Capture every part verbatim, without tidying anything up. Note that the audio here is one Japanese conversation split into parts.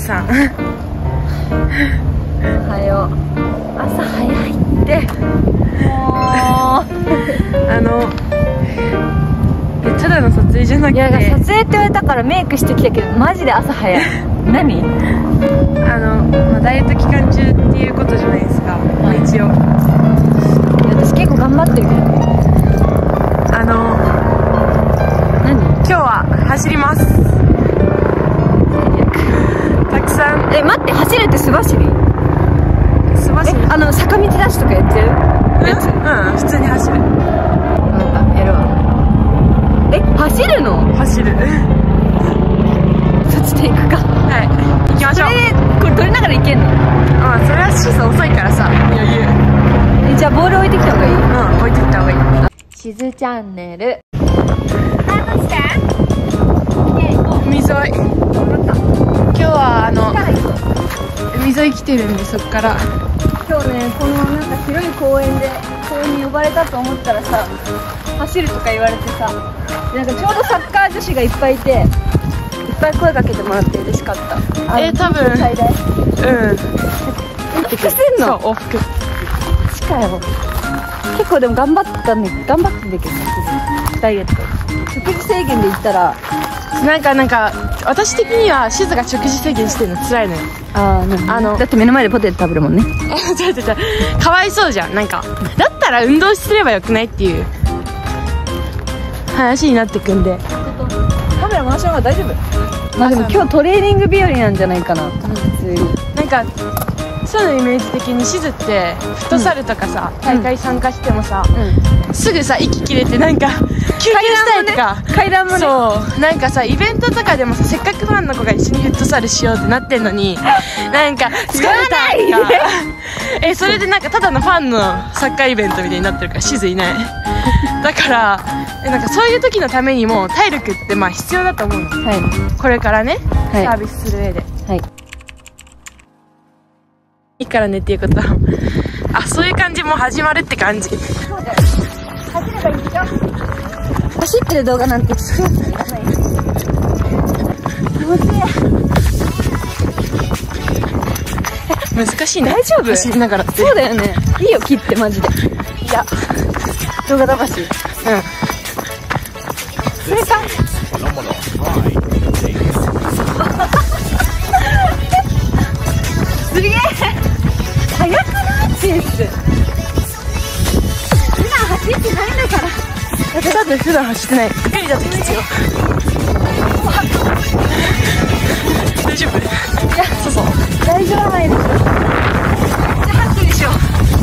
さん。 おはよう。朝早いって。もうあのただの撮影じゃなくて、 いや撮影って言われたからメイクしてきたけどマジで朝早い。何？ あの、まあ、ダイエット期間中っていうことじゃないですか、はい、一応。 私結構頑張ってるけど。 あの何？ 今日は走ります。たくさん。 え、待って、走るって素走り？ 素走り？ あの坂道ダッシュとかやってるやつ？ うん、普通に走る。 分かった、やるわ。え、走るの？ 走る。 そっちで行くか。 はい、行きましょう。 それでこれ撮りながら行けんの？ ああ、それはシズ遅いからさ、余裕。 え、じゃあボール置いてきた方がいい？ うん、置いてきた方がいい。 しずチャンネル。 海沿い。今日はあの海沿い来てるんで、そっから。 今日ね、このなんか広い公園で公園に呼ばれたと思ったらさ、走るとか言われてさ、なんかちょうどサッカー女子がいっぱいいて、いっぱい声かけてもらって嬉しかった。 えー、多分最大。 うん。 往復してんの？ そう、往復。 近いよ。結構でも頑張ったね、頑張ってんだけどね、ダイエット。食事制限で言ったら、 なんかなんか私的にはシズが食事制限してるの辛いのよ。 ああ、あのだって目の前でポテト食べるもんね。 違う違う違う、かわいそうじゃん。なんかだったら運動すればよくないっていう話になってくんで。 カメラ回した方が大丈夫？まあでも今日トレーニング日和なんじゃないかな、普通に。 なんかそういうのイメージ的にシズってフットサルとかさ、大会参加してもさ、すぐさ息切れてなんか休憩したりとか、 階段もね、 そうなんかさイベントとかでもさ、せっかくファンの子が一緒にフットサルしようってなってんのに、なんか疲れたとかえ、それでなんかただのファンのサッカーイベントみたいになってるからシズいない。だからえなんかそういう時のためにも体力ってまあ必要だと思うの、はい、これからね、はい、サービスする上で、はい、いいからねっていうことは、あ、そういう感じも始まるって感じ。 そうだよ、走ればいいでしょ。走ってる動画なんて作るやついらない。気持ちいい。 難しいね。 大丈夫？ 走りながらって。 そうだよね。いいよ、切ってマジで。いや、動画魂。うん。それか。すげえ。速くないペース。普段走ってないんだから。 私だって普段走ってない。無理だってきつよ。大丈夫？いや、そうそう。 大丈夫ないでしょ。じゃあハッピーでしょ。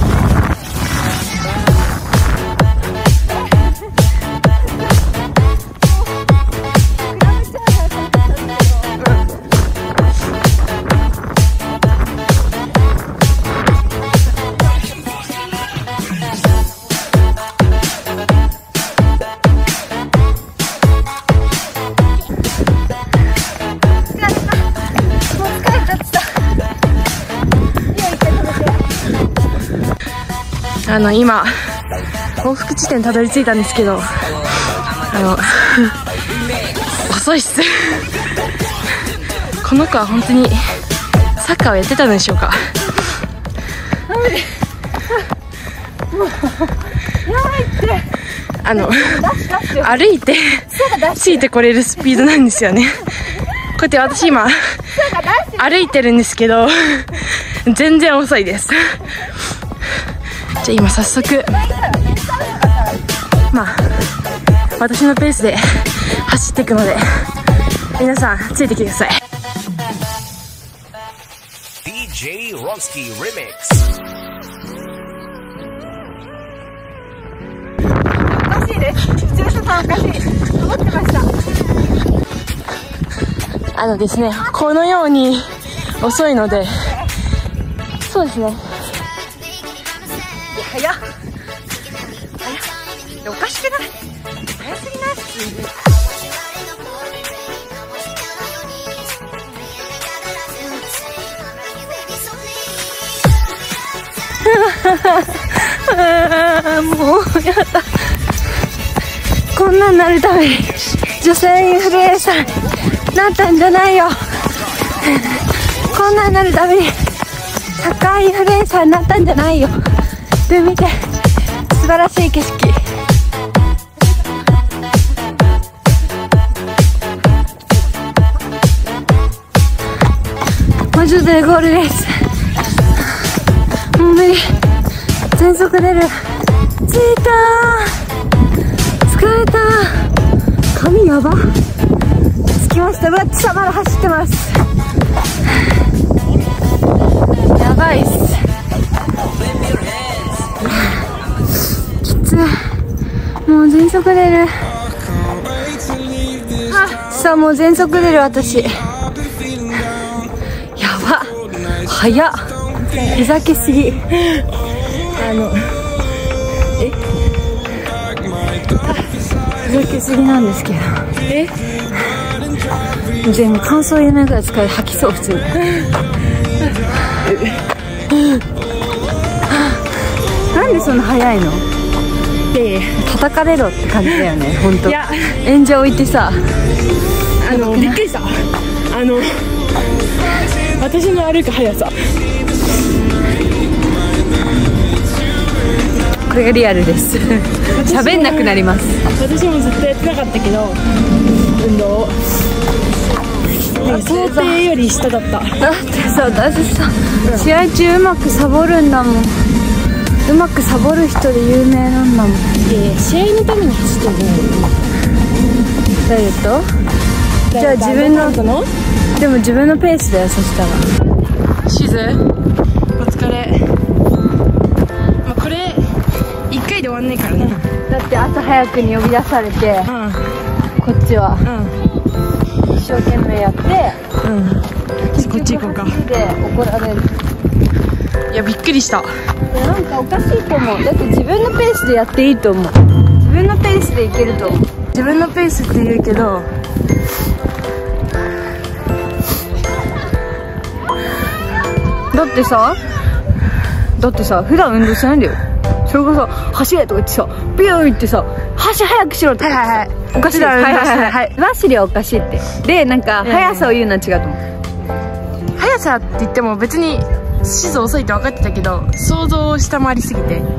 あの今往復地点たどり着いたんですけど、あの遅いっす。この子は本当にサッカーをやってたのでしょうか。 もうやばいって。 あの歩いてついてこれるスピードなんですよね。こうやって私今歩いてるんですけど全然遅いです。じゃあ今早速、まあ私のペースで走っていくので皆さんついてきてください。 ディージェー Ronsky Remix。 おかしいです。視聴者さんおかしい。思ってました。 あのですね、このように遅いので、そうですね、 早っ早っ。おかしくない？早すぎない？普通に。あもうやだ。こんなんなるために女性インフルエンサーになったんじゃないよ。 そんなになるためにサッカーインフルエンサーになったんじゃないよ。で見て、素晴らしい景色。もうちょっとでゴールです。もう無理、全速出る。着いたー、疲れたー。髪やば。着きました。うわっちさ、まだ走ってます。やばいっす。きつい、もう全速出る。さあ、もう全速出る私。やば、早っ、ふざけすぎ。あのえふざけすぎなんですけど、え全部感想言えないぐらい疲れ、吐きそう普通に。なんでそんな早いの？で叩かれろって感じだよね、本当。いや、演者置いてさ、 あのびっくりした。あの私の歩く速さ、 これがリアルです。喋んなくなります。 私もずっとやってなかったけど、運動想定より下だった。 だってさ、私さ、試合中うまくサボるんだもん。うまくサボる人で有名なんだもん。 いや、試合のために走ってるんじゃないの？ ダイエット？じゃあ自分の、でも自分のペースだよ、そしたら。 シズ、お疲れ。まあ、これいっかいで終わんないからね。 だって朝早くに呼び出されて、 うん、 こっちは、 うん、 一生懸命やって、 うん、こっち行こうか。 で怒られる。 いや、びっくりした。 なんかおかしいと思う。だって自分のペースでやっていいと思う。自分のペースでいけると思う。 自分のペースって言うけど、 だってさ、だってさ、普段運動しないんだよ。それこそ走れとか言ってさ、ビューン行ってさ、走早くしろとか。はいはいはい。おかしい。はいはいはいはい。走りはおかしいって。で、なんか速さを言うのは違うと思う。 速さって言っても別にシズ遅いって分かってたけど、想像を下回りすぎて。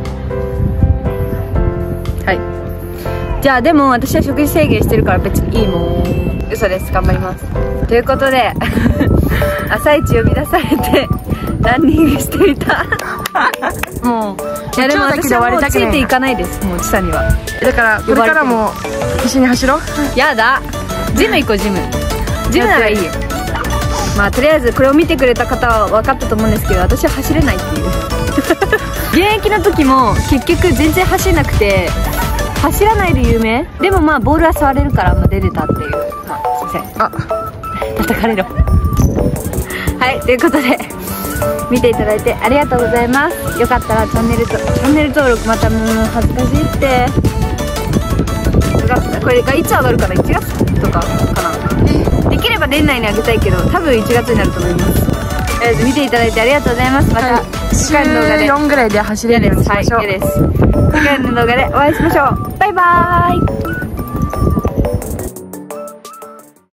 はい。じゃあでも私は食事制限してるから別にいいもん。嘘です。頑張ります。ということで朝一呼び出されてランニングしてみた。 もういやでも私はもうついていかないです、もうちさには。 だからこれからも一緒に走ろう。 やだ、ジム行こう。ジムジムならいいよ。まあとりあえずこれを見てくれた方は分かったと思うんですけど、私は走れないっていう現役の時も結局全然走れなくて、走らないで有名。でもまあボールは触れるから、まあ、出れたっていう。まあすいません、あ叩かれろはい、ということで見ていただいてありがとうございます。よかったらチャンネルとチャンネル登録、またもう恥ずかしいって。これがいつ上がるかな、いちがつとかかな。できれば年内にあげたいけど、多分いちがつになると思います。とりあえず見ていただいてありがとうございます。また次回の動画でよんぐらいで走れるようにしましょう。はい、です。次回の動画でお会いしましょう。バイバーイ。